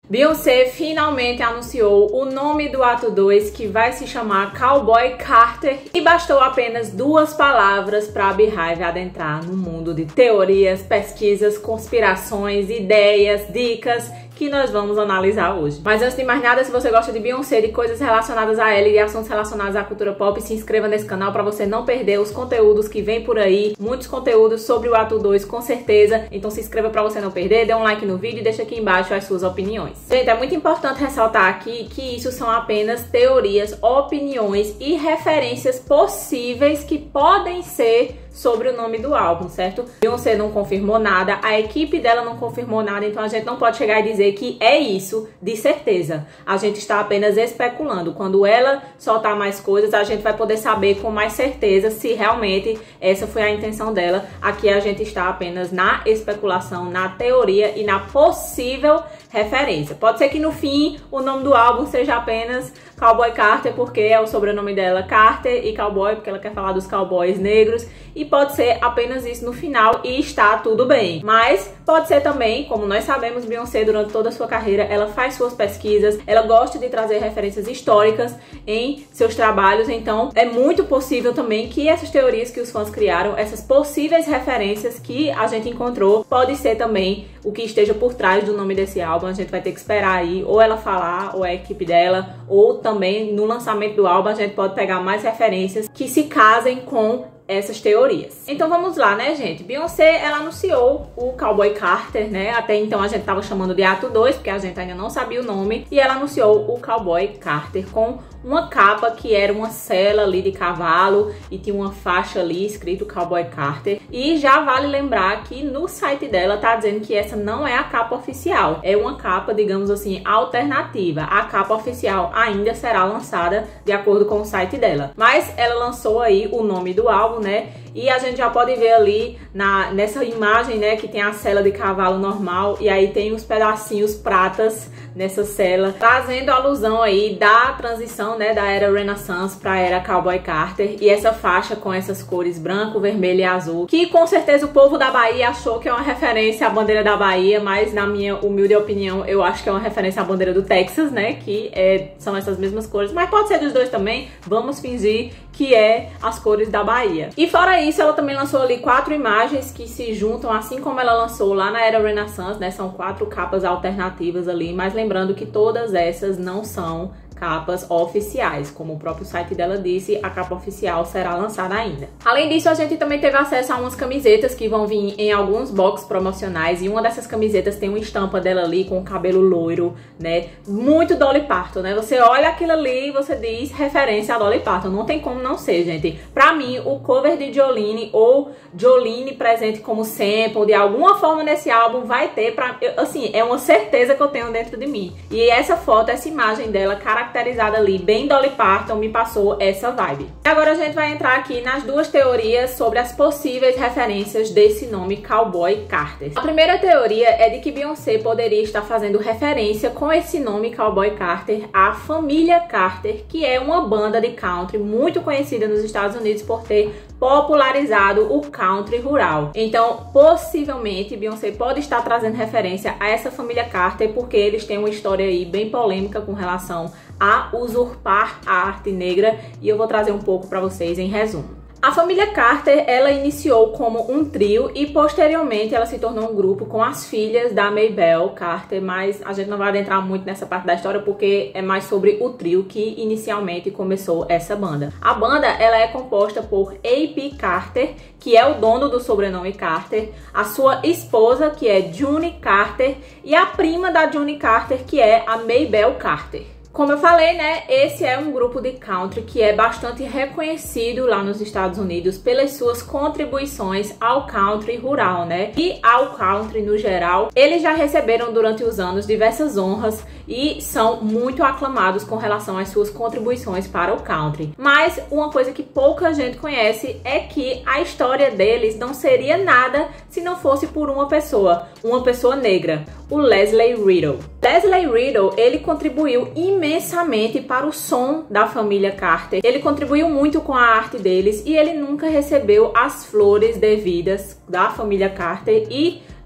Beyoncé finalmente anunciou o nome do ato 2, que vai se chamar Cowboy Carter, e bastou apenas 2 palavras para a Beehive adentrar no mundo de teorias, pesquisas, conspirações, ideias, dicas que nós vamos analisar hoje. Mas antes de mais nada, se você gosta de Beyoncé, de coisas relacionadas a ela e de assuntos relacionados à cultura pop, se inscreva nesse canal para você não perder os conteúdos que vem por aí, muitos conteúdos sobre o ato 2 com certeza, então se inscreva para você não perder, dê um like no vídeo e deixa aqui embaixo as suas opiniões. Gente, é muito importante ressaltar aqui que isso são apenas teorias, opiniões e referências possíveis que podem ser sobre o nome do álbum, certo? Beyoncé não confirmou nada, a equipe dela não confirmou nada, então a gente não pode chegar e dizer que é isso de certeza. A gente está apenas especulando. Quando ela soltar mais coisas, a gente vai poder saber com mais certeza se realmente essa foi a intenção dela. Aqui a gente está apenas na especulação, na teoria e na possível referência. Pode ser que no fim o nome do álbum seja apenas Cowboy Carter, porque é o sobrenome dela Carter, e Cowboy porque ela quer falar dos cowboys negros, e pode ser apenas isso no final e está tudo bem. Mas pode ser também, como nós sabemos, Beyoncé durante toda a sua carreira, ela faz suas pesquisas, ela gosta de trazer referências históricas em seus trabalhos, então é muito possível também que essas teorias que os fãs criaram, essas possíveis referências que a gente encontrou, pode ser também o que esteja por trás do nome desse álbum. A gente vai ter que esperar aí, ou ela falar, ou a equipe dela, ou também no lançamento do álbum a gente pode pegar mais referências que se casem com essas teorias. Então vamos lá, né, gente? Beyoncé, ela anunciou o Cowboy Carter, né? Até então a gente tava chamando de ato 2, porque a gente ainda não sabia o nome. E ela anunciou o Cowboy Carter com uma capa que era uma sela ali de cavalo e tinha uma faixa ali escrito Cowboy Carter. E já vale lembrar que no site dela tá dizendo que essa não é a capa oficial. É uma capa, digamos assim, alternativa. A capa oficial ainda será lançada de acordo com o site dela. Mas ela lançou aí o nome do álbum, né? E a gente já pode ver ali nessa imagem, né, que tem a sela de cavalo normal e aí tem os pedacinhos pratas nessa sela, trazendo alusão aí da transição, né, da era Renaissance para a era Cowboy Carter, e essa faixa com essas cores branco, vermelho e azul, que com certeza o povo da Bahia achou que é uma referência à bandeira da Bahia, mas na minha humilde opinião eu acho que é uma referência à bandeira do Texas, né, que são essas mesmas cores, mas pode ser dos dois também, vamos fingir que é as cores da Bahia. E fora isso, ela também lançou ali 4 imagens que se juntam, assim como ela lançou lá na era Renaissance, né? São 4 capas alternativas ali, mas lembrando que todas essas não são capas oficiais. Como o próprio site dela disse, a capa oficial será lançada ainda. Além disso, a gente também teve acesso a umas camisetas que vão vir em alguns boxes promocionais, e uma dessas camisetas tem uma estampa dela ali com o cabelo loiro, né? Muito Dolly Parton, né? Você olha aquilo ali e você diz referência a Dolly Parton. Não tem como não ser, gente. Pra mim, o cover de Jolene ou Jolene presente como sample de alguma forma nesse álbum vai ter, assim, é uma certeza que eu tenho dentro de mim. E essa foto, essa imagem dela caracterizada ali, bem Dolly Parton, me passou essa vibe. Agora a gente vai entrar aqui nas 2 teorias sobre as possíveis referências desse nome Cowboy Carter. A primeira teoria é de que Beyoncé poderia estar fazendo referência com esse nome Cowboy Carter à família Carter, que é uma banda de country muito conhecida nos Estados Unidos por ter popularizado o country rural. Então, possivelmente, Beyoncé pode estar trazendo referência a essa família Carter, porque eles têm uma história aí bem polêmica com relação a usurpar a arte negra, e eu vou trazer um pouco para vocês em resumo. A família Carter, ela iniciou como um trio e posteriormente ela se tornou um grupo com as filhas da Maybelle Carter, mas a gente não vai adentrar muito nessa parte da história porque é mais sobre o trio que inicialmente começou essa banda. A banda, ela é composta por A.P. Carter, que é o dono do sobrenome Carter, a sua esposa, que é June Carter, e a prima da June Carter, que é a Maybelle Carter. Como eu falei, né, esse é um grupo de country que é bastante reconhecido lá nos Estados Unidos pelas suas contribuições ao country rural, né, e ao country no geral. Eles já receberam durante os anos diversas honras e são muito aclamados com relação às suas contribuições para o country. Mas uma coisa que pouca gente conhece é que a história deles não seria nada se não fosse por uma pessoa negra, o Leslie Riddle. Leslie Riddle, ele contribuiu imensamente para o som da família Carter. Ele contribuiu muito com a arte deles e ele nunca recebeu as flores devidas da família Carter e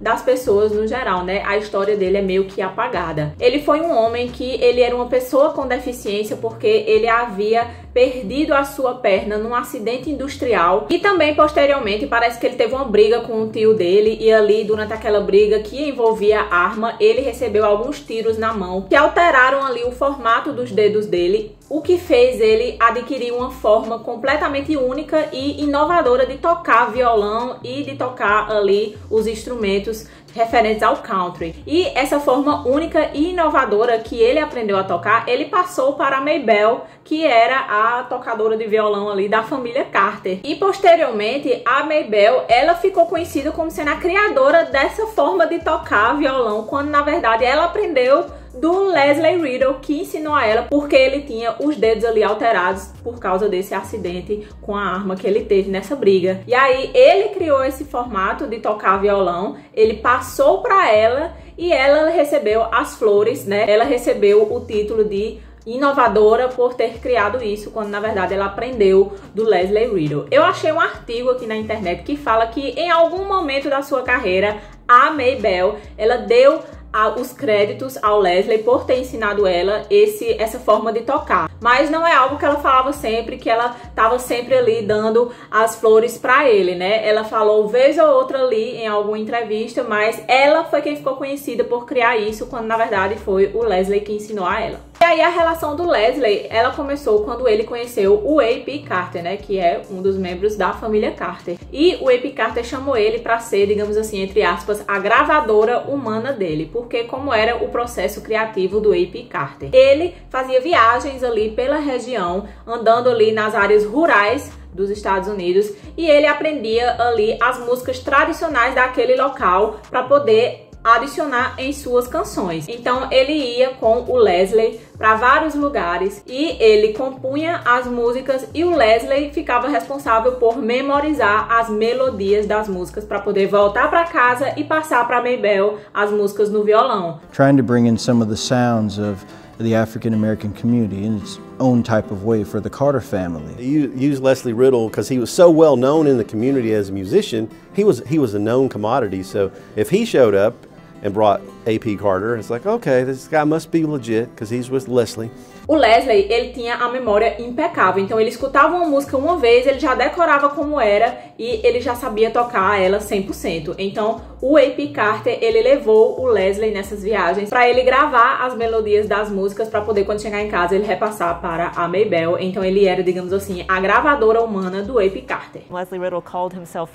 das pessoas no geral, né? A história dele é meio que apagada. Ele foi um homem que ele era uma pessoa com deficiência porque ele havia perdido a sua perna num acidente industrial e também posteriormente parece que ele teve uma briga com o tio dele e ali durante aquela briga que envolvia arma, ele recebeu alguns tiros na mão que alteraram ali o formato dos dedos dele, o que fez ele adquirir uma forma completamente única e inovadora de tocar violão e de tocar ali os instrumentos referentes ao country. E essa forma única e inovadora que ele aprendeu a tocar, ele passou para a Maybelle, que era a tocadora de violão ali da família Carter. E posteriormente, a Maybelle, ela ficou conhecida como sendo a criadora dessa forma de tocar violão, quando na verdade ela aprendeu do Leslie Riddle, que ensinou a ela, porque ele tinha os dedos ali alterados por causa desse acidente com a arma que ele teve nessa briga. E aí ele criou esse formato de tocar violão, ele passou para ela e ela recebeu as flores, né? Ela recebeu o título de inovadora por ter criado isso, quando na verdade ela aprendeu do Leslie Riddle. Eu achei um artigo aqui na internet que fala que em algum momento da sua carreira, a Maybelle, ela deu os créditos ao Leslie por ter ensinado ela essa forma de tocar. Mas não é algo que ela falava sempre, que ela tava sempre ali dando as flores pra ele, né? Ela falou vez ou outra ali em alguma entrevista, mas ela foi quem ficou conhecida por criar isso, quando na verdade foi o Leslie que ensinou a ela. E aí a relação do Leslie, ela começou quando ele conheceu o A.P. Carter, né? Que é um dos membros da família Carter. E o A.P. Carter chamou ele pra ser, digamos assim, entre aspas, a gravadora humana dele, porque como era o processo criativo do A.P. Carter. Ele fazia viagens ali pela região, andando ali nas áreas rurais dos Estados Unidos, e ele aprendia ali as músicas tradicionais daquele local para poder adicionar em suas canções. Então ele ia com o Leslie para vários lugares e ele compunha as músicas e o Leslie ficava responsável por memorizar as melodias das músicas para poder voltar para casa e passar para Maybelle as músicas no violão. Trying to bring in some of the sounds of the African American community in its own type of way for the Carter family. You use Leslie Riddle because he was so well known in the community as a musician. He was a known commodity. So if he showed up and brought A.P. Carter, it's like, okay, this guy must be legit because he's with Leslie. O Leslie, ele tinha a memória impecável, então ele escutava uma música uma vez, ele já decorava como era e ele já sabia tocar ela 100%. Então o A.P. Carter, ele levou o Leslie nessas viagens para ele gravar as melodias das músicas para poder, quando chegar em casa, ele repassar para a Maybelle. Então ele era, digamos assim, a gravadora humana do A.P. Carter. Leslie Riddle called himself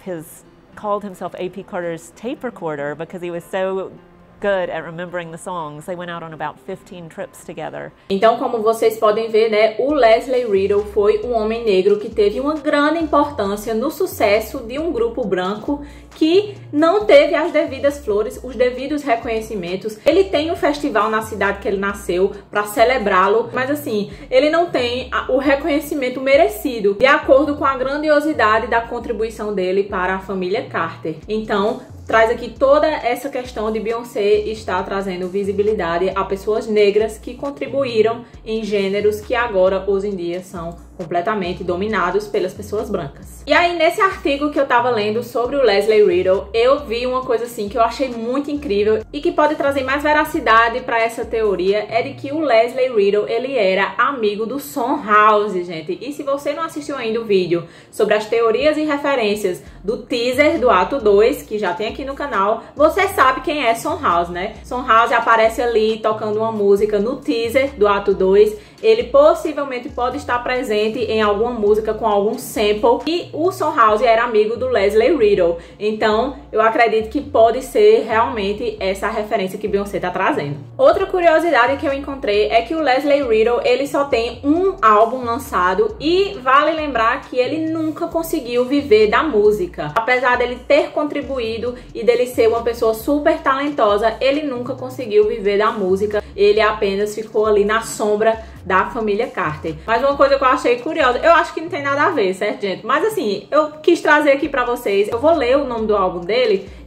A.P. Carter's tape recorder because he was so good at remembering the songs. They went out on about 15 trips together. Então, como vocês podem ver, né, o Leslie Riddle foi um homem negro que teve uma grande importância no sucesso de um grupo branco que não teve as devidas flores, os devidos reconhecimentos. Ele tem um festival na cidade que ele nasceu para celebrá-lo, mas assim, ele não tem o reconhecimento merecido, de acordo com a grandiosidade da contribuição dele para a família Carter. Então, traz aqui toda essa questão de Beyoncé estar trazendo visibilidade a pessoas negras que contribuíram em gêneros que agora, hoje em dia, são completamente dominados pelas pessoas brancas. E aí, nesse artigo que eu tava lendo sobre o Leslie Riddle, eu vi uma coisa assim que eu achei muito incrível e que pode trazer mais veracidade para essa teoria, é de que o Leslie Riddle, ele era amigo do Son House, gente. E se você não assistiu ainda o vídeo sobre as teorias e referências do teaser do ato 2, que já tem aqui no canal, você sabe quem é Son House, né? Son House aparece ali tocando uma música no teaser do ato 2. Ele possivelmente pode estar presente em alguma música com algum sample. E o Son House era amigo do Leslie Riddle. Então, eu acredito que pode ser realmente essa referência que Beyoncé tá trazendo. Outra curiosidade que eu encontrei é que o Leslie Riddle, ele só tem um álbum lançado e vale lembrar que ele nunca conseguiu viver da música. Apesar dele ter contribuído e dele ser uma pessoa super talentosa, ele nunca conseguiu viver da música. Ele apenas ficou ali na sombra da família Carter. Mas uma coisa que eu achei curiosa, eu acho que não tem nada a ver, certo, gente? Mas assim, eu quis trazer aqui pra vocês, eu vou ler o nome do álbum dele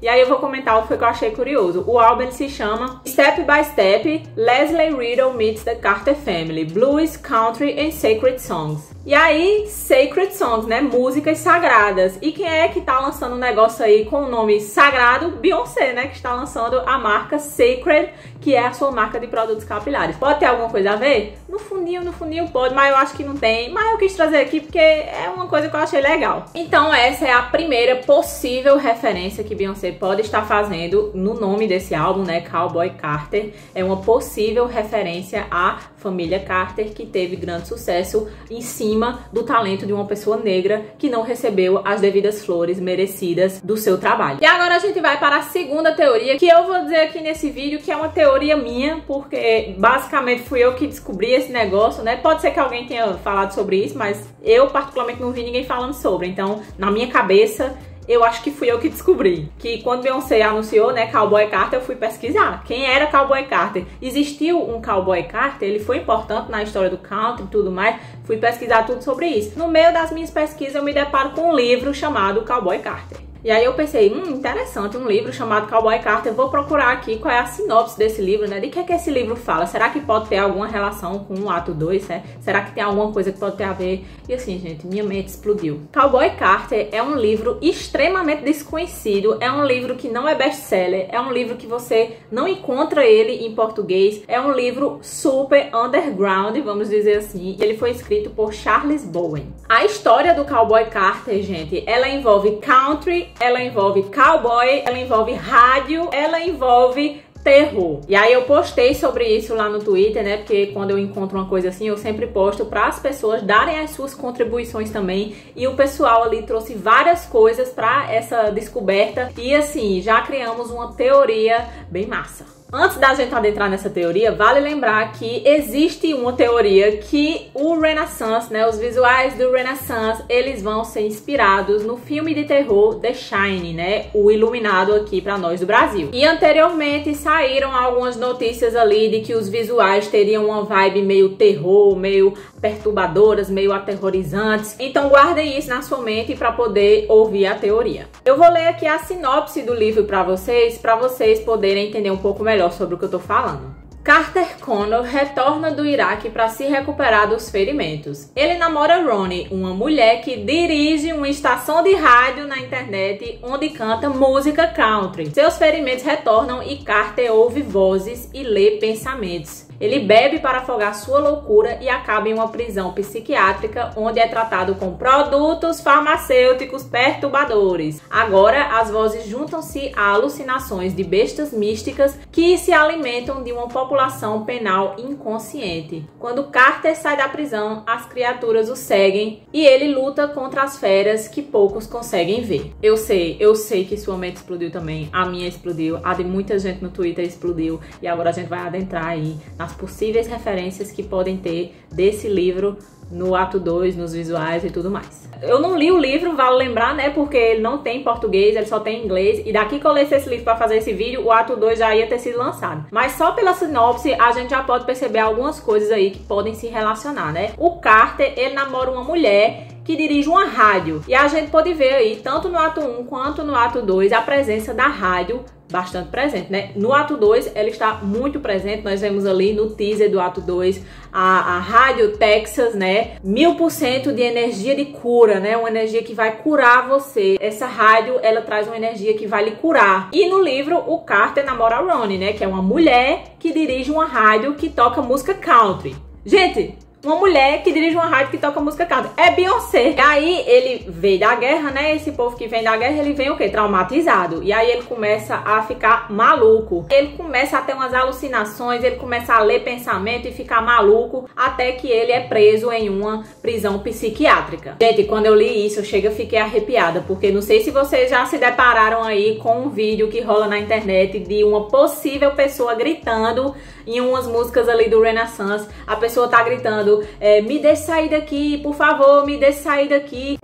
E aí eu vou comentar o que eu achei curioso. O álbum ele se chama Step by Step, Leslie Riddle Meets the Carter Family, Blues, Country and Sacred Songs. E aí, Sacred Songs, né? Músicas sagradas. E quem é que tá lançando um negócio aí com o nome sagrado? Beyoncé, né? Que está lançando a marca Sacred, que é a sua marca de produtos capilares. Pode ter alguma coisa a ver? No fundinho pode, mas eu acho que não tem. Mas eu quis trazer aqui porque é uma coisa que eu achei legal. Então essa é a primeira possível referência que Beyoncé pode estar fazendo no nome desse álbum, né? Cowboy Carter. É uma possível referência à família Carter, que teve grande sucesso em cima do talento de uma pessoa negra que não recebeu as devidas flores merecidas do seu trabalho. E agora a gente vai para a segunda teoria, que eu vou dizer aqui nesse vídeo que é uma teoria minha, porque basicamente fui eu que descobri esse negócio, né? Pode ser que alguém tenha falado sobre isso, mas eu particularmente não vi ninguém falando sobre. Então, na minha cabeça, eu acho que fui eu que descobri. Que quando Beyoncé anunciou, né, Cowboy Carter, eu fui pesquisar. Quem era Cowboy Carter? Existiu um Cowboy Carter, ele foi importante na história do country e tudo mais. Fui pesquisar tudo sobre isso. No meio das minhas pesquisas, eu me deparo com um livro chamado Cowboy Carter. E aí eu pensei, interessante, um livro chamado Cowboy Carter. Vou procurar aqui qual é a sinopse desse livro, né? De que esse livro fala? Será que pode ter alguma relação com o ato 2, né? Será que tem alguma coisa que pode ter a ver? E assim, gente, minha mente explodiu. Cowboy Carter é um livro extremamente desconhecido, é um livro que não é best-seller, é um livro que você não encontra ele em português, é um livro super underground, vamos dizer assim, e ele foi escrito por Charles Bowen. A história do Cowboy Carter, gente, ela envolve country, ela envolve cowboy, ela envolve rádio, ela envolve terror. E aí eu postei sobre isso lá no Twitter, né? Porque quando eu encontro uma coisa assim, eu sempre posto para as pessoas darem as suas contribuições também. E o pessoal ali trouxe várias coisas para essa descoberta. E assim, já criamos uma teoria bem massa. Antes da gente adentrar nessa teoria, vale lembrar que existe uma teoria que o Renaissance, né, os visuais do Renaissance, eles vão ser inspirados no filme de terror The Shining, né, o Iluminado aqui para nós do Brasil. E anteriormente saíram algumas notícias ali de que os visuais teriam uma vibe meio terror, meio perturbadoras, meio aterrorizantes. Então guardem isso na sua mente para poder ouvir a teoria. Eu vou ler aqui a sinopse do livro para vocês poderem entender um pouco melhor sobre o que eu tô falando. Carter Connor retorna do Iraque para se recuperar dos ferimentos. Ele namora Ronnie, uma mulher que dirige uma estação de rádio na internet onde canta música country. Seus ferimentos retornam e Carter ouve vozes e lê pensamentos. Ele bebe para afogar sua loucura e acaba em uma prisão psiquiátrica onde é tratado com produtos farmacêuticos perturbadores. Agora, as vozes juntam-se a alucinações de bestas místicas que se alimentam de uma população penal inconsciente. Quando Carter sai da prisão, as criaturas o seguem e ele luta contra as feras que poucos conseguem ver. Eu sei que sua mente explodiu também, a minha explodiu, a de muita gente no Twitter explodiu e agora a gente vai adentrar aí nas possíveis referências que podem ter desse livro no ato 2, nos visuais e tudo mais. Eu não li o livro, vale lembrar, né, porque ele não tem em português, ele só tem em inglês, e daqui que eu lesse esse livro para fazer esse vídeo, o ato 2 já ia ter sido lançado. Mas só pela sinopse, a gente já pode perceber algumas coisas aí que podem se relacionar, né? O Carter, ele namora uma mulher que dirige uma rádio, e a gente pode ver aí, tanto no ato 1 quanto no ato 2, a presença da rádio bastante presente, né? No ato 2, ela está muito presente, nós vemos ali no teaser do ato 2, a rádio Texas, né? 1000% de energia de cura, né? Uma energia que vai curar você. Essa rádio, ela traz uma energia que vai lhe curar. E no livro, o Carter namora a Ronnie, né? Que é uma mulher que dirige uma rádio que toca música country. Gente, uma mulher que dirige uma rádio que toca música country. É Beyoncé. E aí ele veio da guerra, né? Esse povo que vem da guerra, ele vem o quê? Traumatizado. E aí ele começa a ficar maluco. Ele começa a ter umas alucinações, ele começa a ler pensamento e ficar maluco, até que ele é preso em uma prisão psiquiátrica. Gente, quando eu li isso, eu fiquei arrepiada, porque não sei se vocês já se depararam aí com um vídeo que rola na internet de uma possível pessoa gritando em umas músicas ali do Renaissance. A pessoa tá gritando, me deixe sair daqui, por favor, me deixe sair daqui.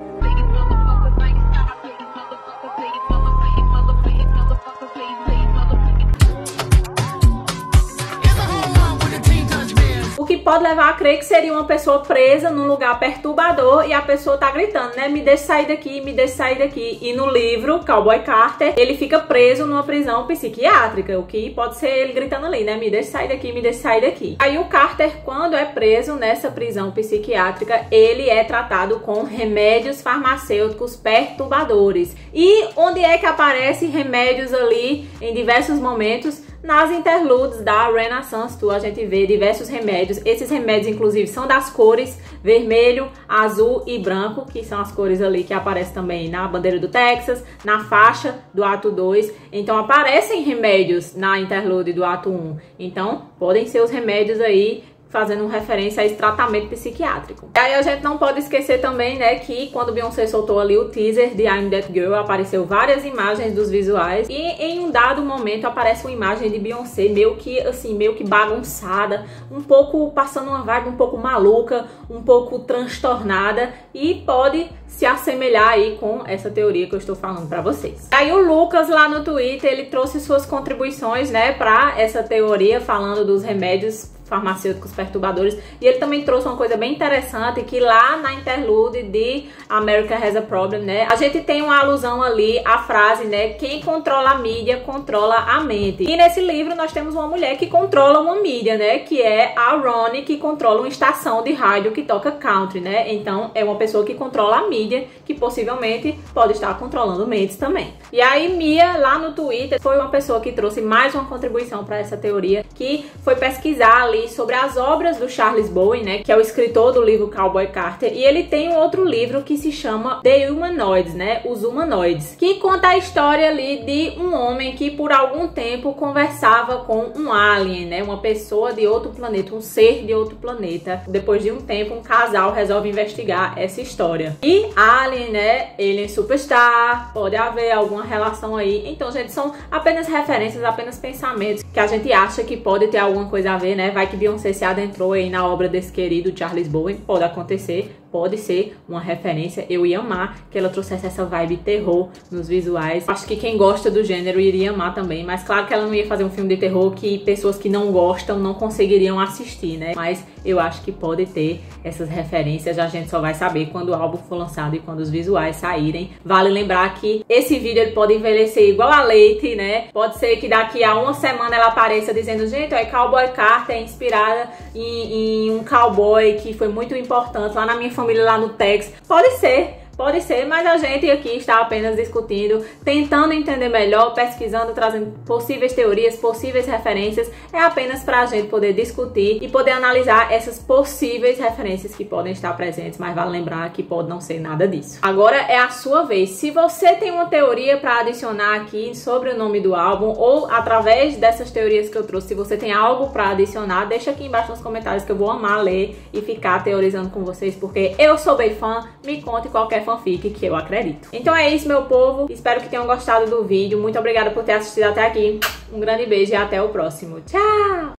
O que pode levar a crer que seria uma pessoa presa num lugar perturbador e a pessoa tá gritando, né? Me deixe sair daqui, me deixe sair daqui. E no livro, Cowboy Carter, ele fica preso numa prisão psiquiátrica, o que pode ser ele gritando ali, né? Me deixe sair daqui, me deixe sair daqui. Aí o Carter, quando é preso nessa prisão psiquiátrica, ele é tratado com remédios farmacêuticos perturbadores. E onde é que aparece remédios ali em diversos momentos? Nas interludes da Renaissance Tour a gente vê diversos remédios. Esses remédios, inclusive, são das cores vermelho, azul e branco, que são as cores ali que aparecem também na bandeira do Texas, na faixa do ato 2. Então aparecem remédios na interlude do ato 1. Então podem ser os remédios aí fazendo referência a esse tratamento psiquiátrico. E aí a gente não pode esquecer também, né, que quando Beyoncé soltou ali o teaser de I'm That Girl, apareceu várias imagens dos visuais e em um dado momento aparece uma imagem de Beyoncé meio que assim, meio que bagunçada, um pouco passando uma vibe um pouco maluca, um pouco transtornada e pode se assemelhar aí com essa teoria que eu estou falando pra vocês. Aí o Lucas lá no Twitter, ele trouxe suas contribuições, né, pra essa teoria falando dos remédios farmacêuticos perturbadores, e ele também trouxe uma coisa bem interessante, que lá na interlude de America Has a Problem, né, a gente tem uma alusão ali à frase, né, quem controla a mídia controla a mente. E nesse livro nós temos uma mulher que controla uma mídia, né, que é a Ronnie, que controla uma estação de rádio que toca country, né, então é uma pessoa que controla a mídia, que possivelmente pode estar controlando mentes também. E aí Mia, lá no Twitter, foi uma pessoa que trouxe mais uma contribuição para essa teoria, que foi pesquisar ali sobre as obras do Charles Bowen, né, que é o escritor do livro Cowboy Carter, e ele tem um outro livro que se chama The Humanoids, né, Os Humanoides, que conta a história ali de um homem que por algum tempo conversava com um alien, né, uma pessoa de outro planeta, um ser de outro planeta. Depois de um tempo, um casal resolve investigar essa história. E alien, né, Alien Superstar, pode haver alguma relação aí. Então, gente, são apenas referências, apenas pensamentos que a gente acha que pode ter alguma coisa a ver, né, vai que Beyoncé se adentrou aí na obra desse querido Charles Bowen, pode acontecer, pode ser uma referência. Eu ia amar que ela trouxesse essa vibe terror nos visuais. Acho que quem gosta do gênero iria amar também, mas claro que ela não ia fazer um filme de terror que pessoas que não gostam não conseguiriam assistir, né? Mas eu acho que pode ter essas referências, a gente só vai saber quando o álbum for lançado e quando os visuais saírem. Vale lembrar que esse vídeo ele pode envelhecer igual a leite, né? Pode ser que daqui a uma semana ela apareça dizendo, gente, ó, Cowboy Carter é inspirada em um cowboy que foi muito importante lá na minha família lá no Texas. Pode ser, mas a gente aqui está apenas discutindo, tentando entender melhor, pesquisando, trazendo possíveis teorias, possíveis referências. É apenas para a gente poder discutir e poder analisar essas possíveis referências que podem estar presentes, mas vale lembrar que pode não ser nada disso. Agora é a sua vez. Se você tem uma teoria para adicionar aqui sobre o nome do álbum, ou através dessas teorias que eu trouxe, se você tem algo para adicionar, deixa aqui embaixo nos comentários que eu vou amar ler e ficar teorizando com vocês, porque eu sou bem fã. Me conte qualquer fanfic que eu acredito. Então é isso, meu povo. Espero que tenham gostado do vídeo. Muito obrigada por ter assistido até aqui. Um grande beijo e até o próximo. Tchau!